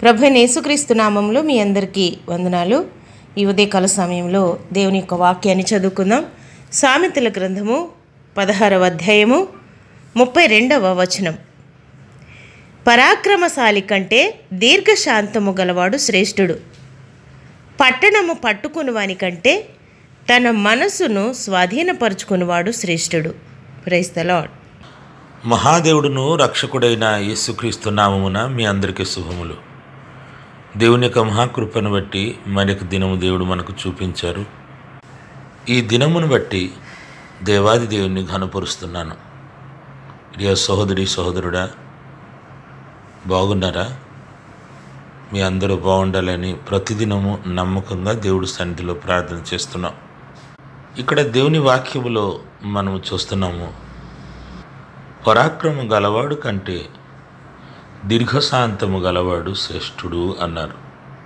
ప్రభువైన యేసుక్రీస్తు నామములో మీ అందరికీ వందనాలు. ఈ ఉదయకాల సమయంలో దేవుని యొక్క వాక్యాన్ని చదువుకుందాం. సామెతల గ్రంథము 16వ అధ్యాయము 32వ వచనం. పరాక్రమశాలి కంటే దీర్ఘశాంతము గలవాడు శ్రేష్ఠుడు. పట్టణము పట్టుకునివాని కంటే తన మనసును స్వాధీనపరుచుకునివాడు శ్రేష్ఠుడు. Praise the lord. మహాదేవుడును రక్షకుడైన యేసుక్రీస్తు నామమున మీ అందరికీ శుభములు. దేవుని యొక్క మహాకృపను బట్టి మరొక దినము దేవుడు మనకు చూపించారు. ఈ దినమును బట్టి దేవాది దేవుని ఘనపరుస్తున్నాను. ప్రియ సహోదరి సహోదరుడా, బాగున్నారా? మీ అందరూ బాగుండాలని ప్రతిదినము నమ్మకంగా దేవుడి సన్నిధిలో ప్రార్థన చేస్తున్నాం. ఇక్కడ దేవుని వాక్యములో మనము చూస్తున్నాము, పరాక్రమం గలవాడు కంటే దీర్ఘశాంతము గలవాడు శ్రేష్ఠుడు అన్నారు.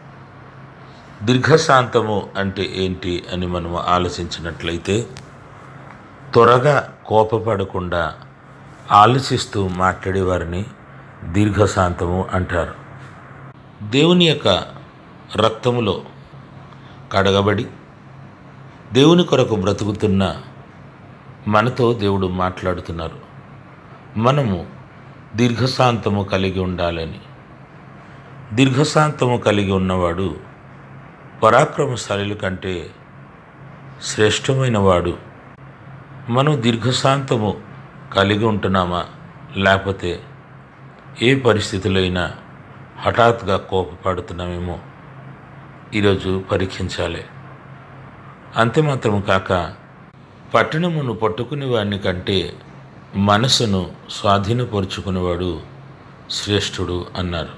దీర్ఘశాంతము అంటే ఏంటి అని మనము ఆలోచించినట్లయితే, త్వరగా కోపపడకుండా ఆలోచిస్తూ మాట్లాడేవారిని దీర్ఘశాంతము అంటారు. దేవుని యొక్క రక్తములో కడగబడి దేవుని కొరకు బ్రతుకుతున్న మనతో దేవుడు మాట్లాడుతున్నారు. మనము దీర్ఘశాంతము కలిగి ఉండాలని. దీర్ఘశాంతము కలిగి ఉన్నవాడు పరాక్రమశాలుల కంటే శ్రేష్టమైన వాడు. మనం దీర్ఘశాంతము కలిగి ఉంటున్నామా, లేకపోతే ఏ పరిస్థితుల్లో అయినా హఠాత్తుగా కోపపడుతున్నామేమో ఈరోజు పరీక్షించాలి. అంతే మాత్రము కాక, పట్టణమును పట్టుకునే వాడిని కంటే మనసును స్వాధీనపరుచుకునేవాడు శ్రేష్ఠుడు అన్నారు.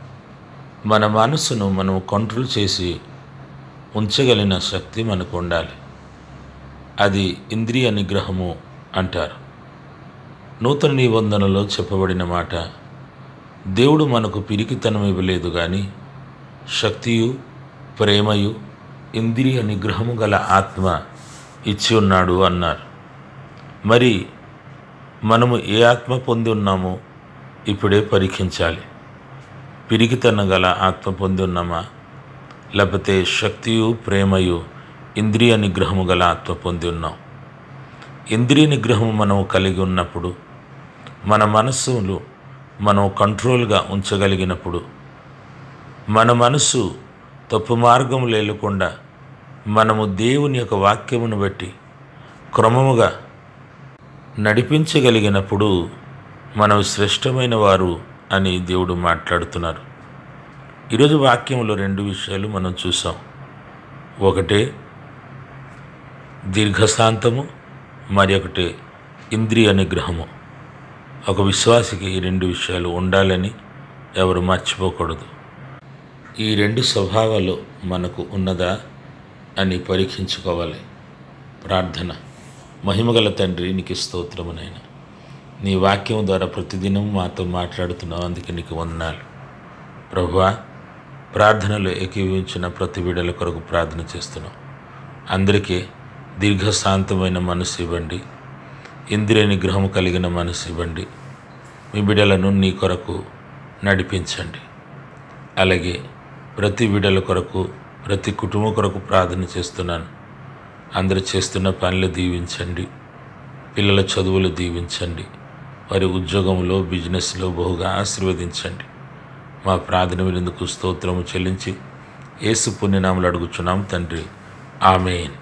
మన మనసును మనం కంట్రోల్ చేసి ఉంచగలిగిన శక్తి మనకు ఉండాలి. అది ఇంద్రియ నిగ్రహము అంటారు. నూతన నిబంధనలో చెప్పబడిన మాట, దేవుడు మనకు పిరికితనం ఇవ్వలేదు కానీ శక్తియు ప్రేమయు ఇంద్రియ నిగ్రహము గల ఆత్మ ఇచ్చి ఉన్నాడు అన్నారు. మరి మనము ఏ ఆత్మ పొంది ఉన్నామో ఇప్పుడే పరీక్షించాలి. పిరికితనం గల ఆత్మ పొంది ఉన్నామా, లేకపోతే శక్తియు ప్రేమయు ఇంద్రియ నిగ్రహము గల ఆత్మ పొంది ఉన్నాం? ఇంద్రియ నిగ్రహము మనం కలిగి ఉన్నప్పుడు, మన మనస్సులు మనం కంట్రోల్గా ఉంచగలిగినప్పుడు, మన మనసు తప్పు మార్గము లేకుండా మనము దేవుని యొక్క వాక్యమును బట్టి క్రమముగా నడిపించగలిగినప్పుడు మనం శ్రేష్టమైన వారు అని దేవుడు మాట్లాడుతున్నారు. ఈరోజు వాక్యంలో 2 విషయాలు మనం చూసాం. ఒకటే దీర్ఘశాంతము, మరి ఒకటే ఇంద్రియ నిగ్రహము. ఒక విశ్వాసికి ఈ 2 విషయాలు ఉండాలని ఎవరు మర్చిపోకూడదు. ఈ 2 స్వభావాలు మనకు ఉన్నదా అని పరీక్షించుకోవాలి. ప్రార్థన. మహిమగల తండ్రి, నీకు స్తోత్రము నాయన. నీ వాక్యం ద్వారా ప్రతిదినం మాతో మాట్లాడుతున్నావు, అందుకే నీకు వందనాలు ప్రభువా. ప్రార్థనలో ఏకీభవించిన ప్రతి బిడ్డల కొరకు ప్రార్థన చేస్తున్నాం. అందరికీ దీర్ఘశాంతమైన మనసు ఇవ్వండి, ఇంద్రియ నిగ్రహం కలిగిన మనసు ఇవ్వండి. మీ బిడ్డలను నీ కొరకు నడిపించండి. అలాగే ప్రతి బిడ్డల కొరకు, ప్రతి కుటుంబం కొరకు ప్రార్థన చేస్తున్నాను. అందరూ చేస్తున్న పనులు దీవించండి, పిల్లల చదువులు దీవించండి, వారి ఉద్యోగంలో బిజినెస్లో బహుగా ఆశీర్వదించండి. మా ప్రార్థన వినందుకు స్తోత్రము చెల్లించి యేసు పుణ్యనామములో అడుగుచున్నాం తండ్రి. ఆమేన్.